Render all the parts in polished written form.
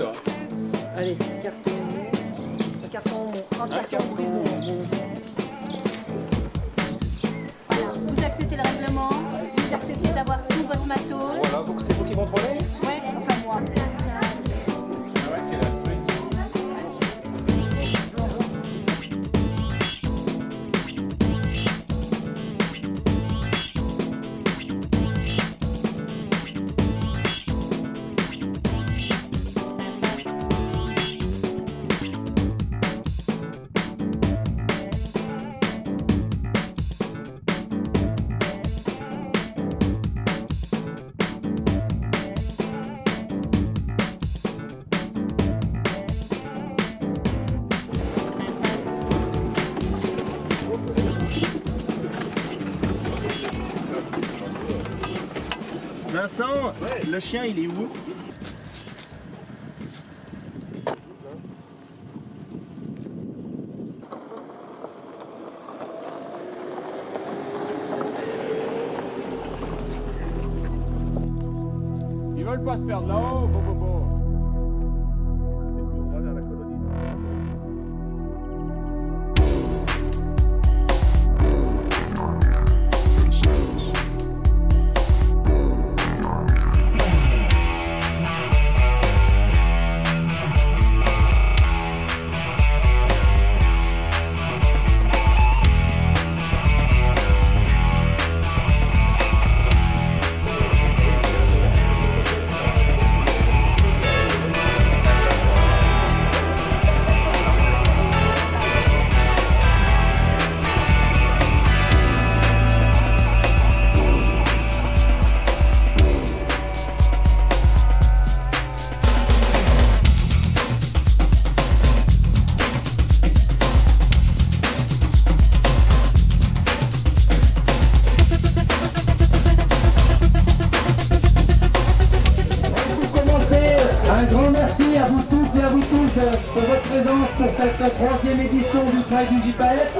toi. Allez, carton prison. Voilà, vous acceptez le règlement, vous acceptez d'avoir tout votre matos. Voilà, c'est vous qui contrôlez? Ouais, enfin moi. Ah ouais, quelle altruisme. Vincent, le chien il est où? Ils veulent pas se perdre là-haut, bobo. On va vers la colonie. Un grand merci à vous toutes et à vous tous pour votre présence pour cette troisième édition du Trail du JPS.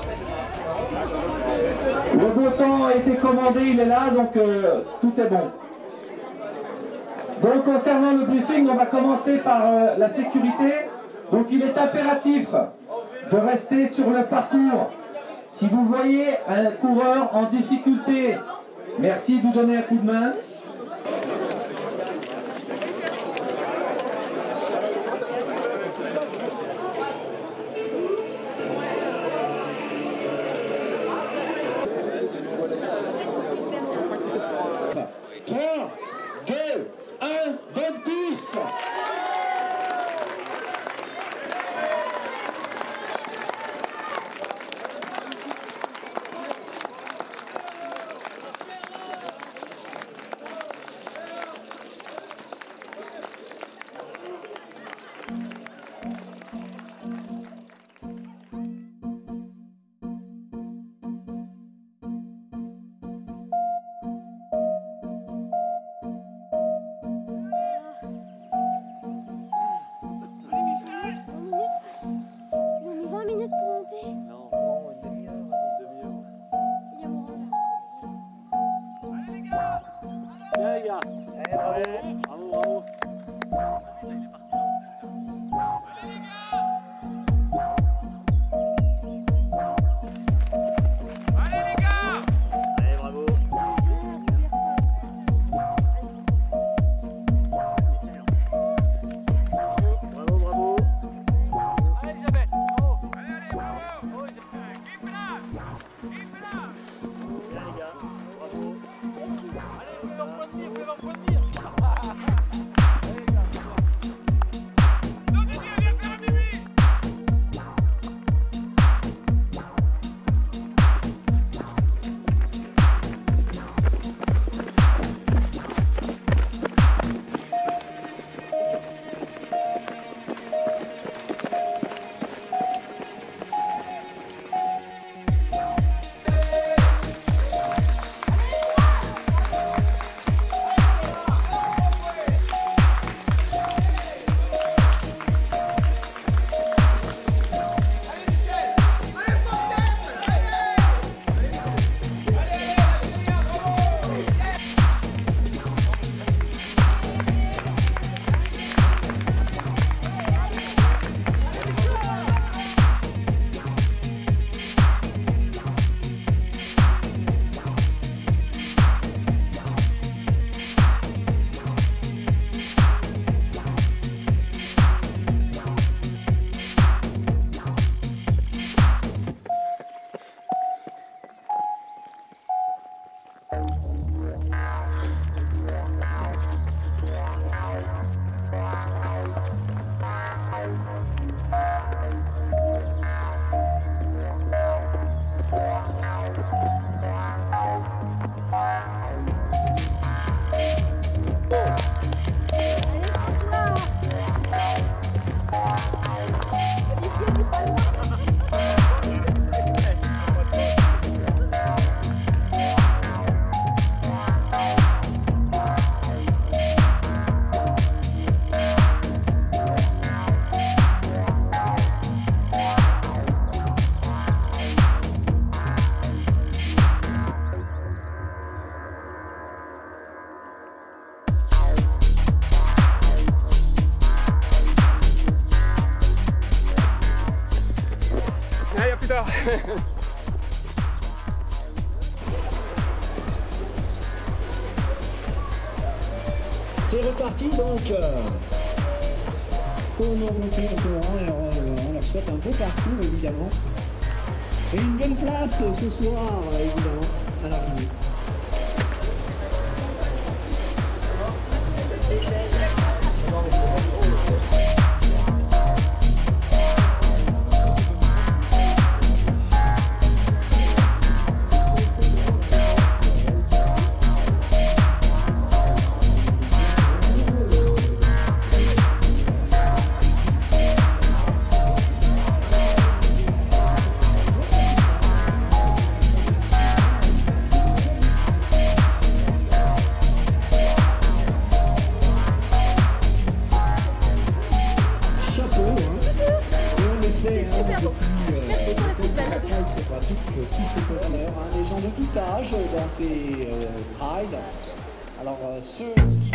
Le beau temps a été commandé, il est là, donc tout est bon. Donc concernant le briefing, on va commencer par la sécurité. Donc il est impératif de rester sur le parcours. Si vous voyez un coureur en difficulté, merci de nous donner un coup de main. Bonne course! C'est reparti donc pour nos montées en courant. Alors on leur souhaite un beau parcours évidemment. Et une belle place ce soir évidemment à l'arrivée. Des gens de tout âge dans ces rides. Alors ceux...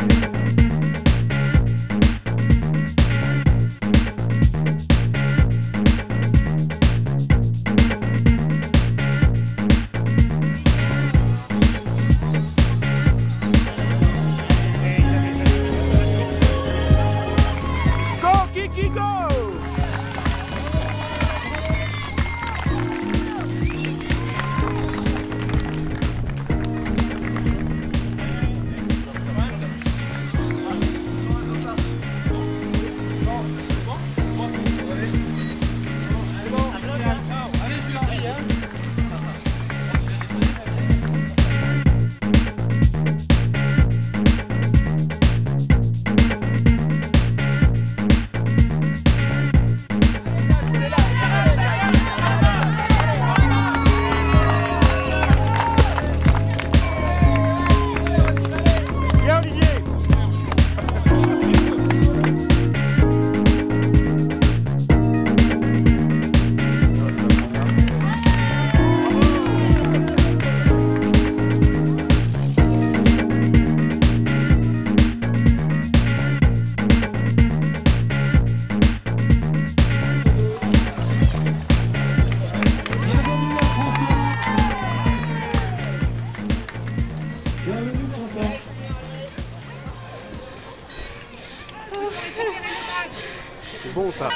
C'est bon ça.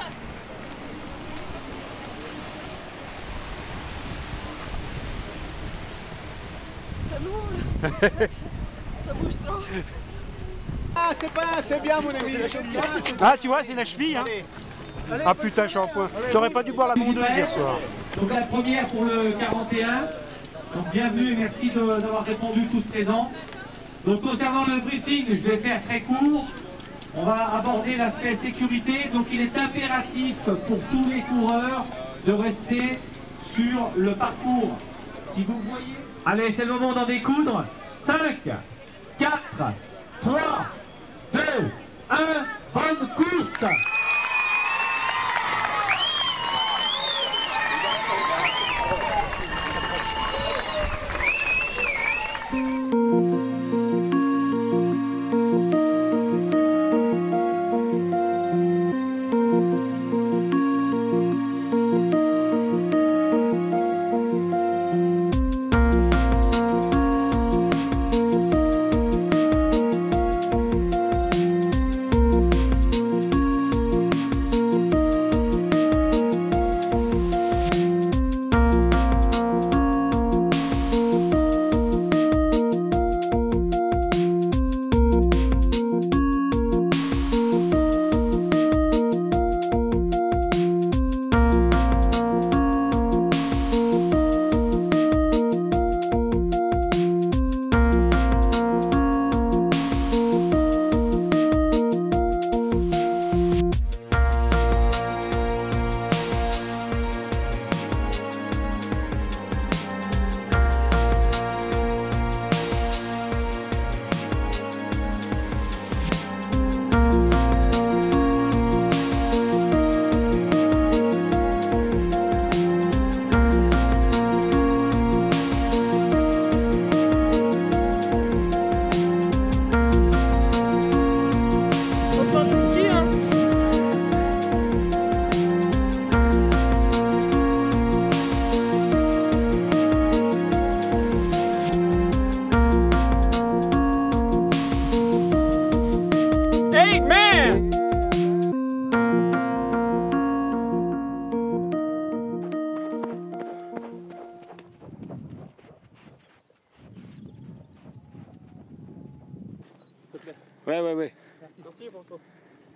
Ça lourd. Ça bouge trop. Ah, c'est bien mon ami. Ah, tu vois, c'est la cheville. Hein. Ah putain, je suis en point. J'aurais pas dû boire la mondeuse hier soir. Donc la première pour le 41. Donc bienvenue et merci d'avoir répondu tous présents. Donc concernant le briefing, je vais faire très court. On va aborder l'aspect sécurité. Donc il est impératif pour tous les coureurs de rester sur le parcours. Si vous voyez... Allez, c'est le moment d'en découdre. 5, 4, 3, 2, 1, bonne course!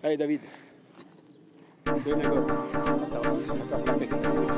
Allez, David. Donne la gomme. Ça t'a tapé.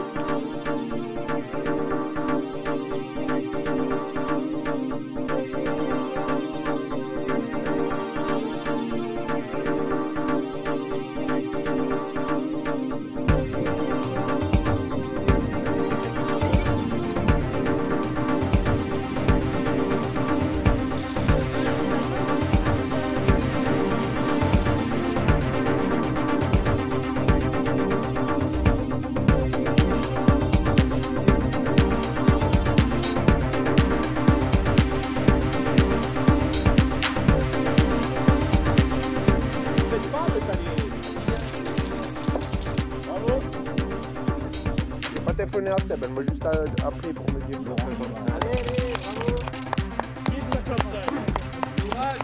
Téléphoner à Seb, elle m'a juste appelé pour me dire que ça. Allez, bravo. 1055. Courage.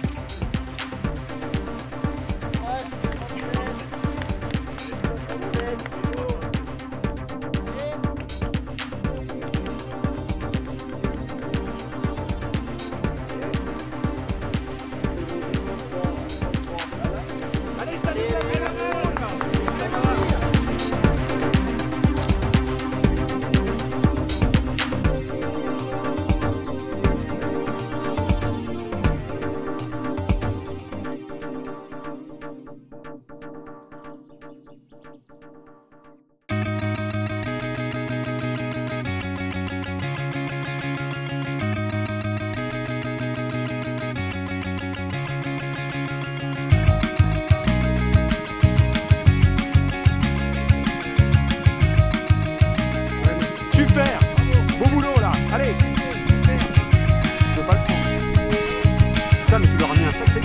Super! Beau boulot là! Allez! Je peux pas le prendre. Putain, mais tu leur as mis un sacré.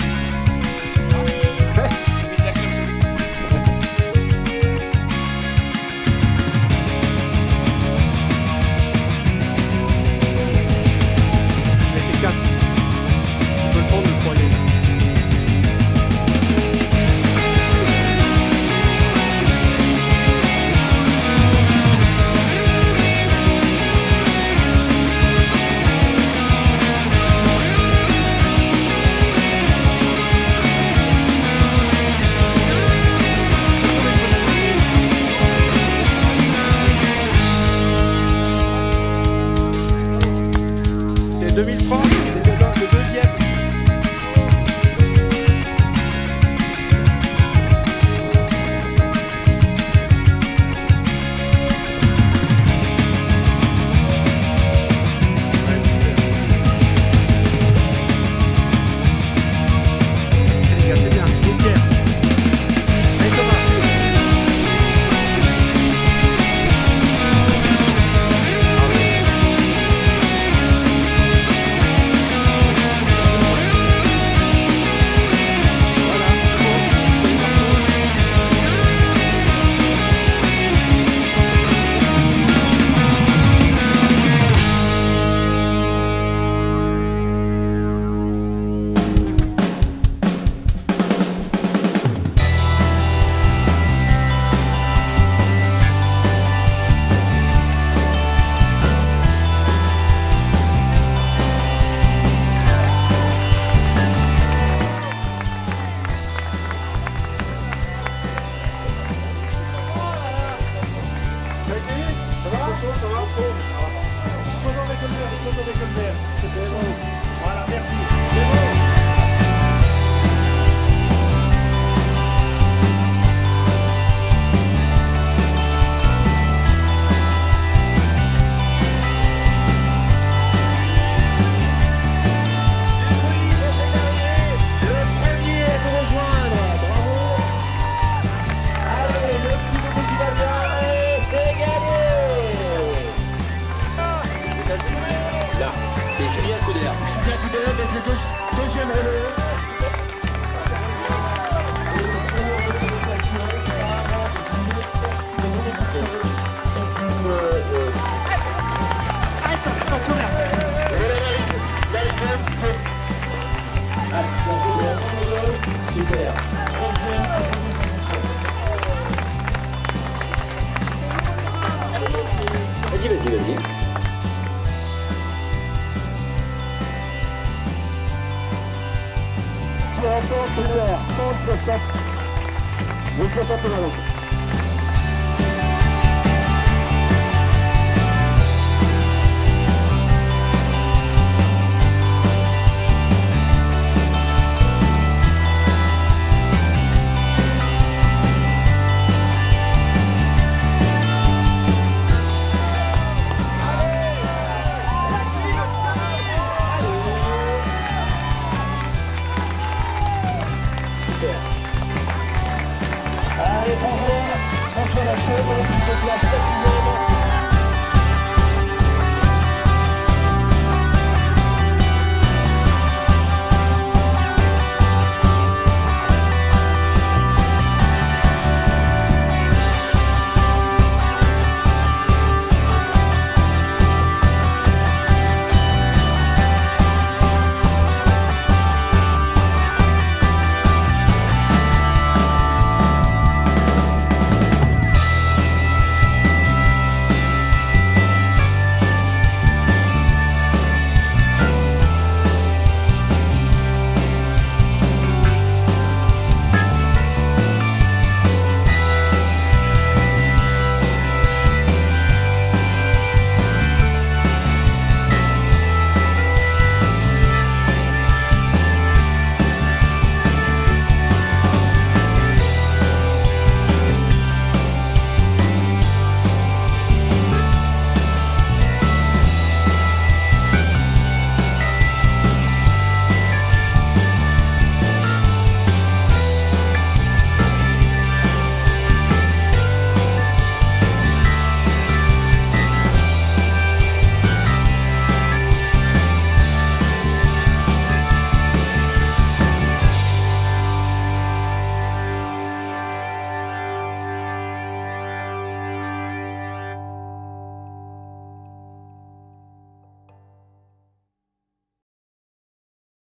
C'est 4. Tu peux le prendre, le croyez. C'est 2000 francs, c'est le deuxième. C'est bien, c'est bien. Allez Thomas. Voilà, merci. C'est bon. Deuxième relais. Super. Vas-y. Super. Je ne fais pas tout le Allez, François Lachaux, qui se place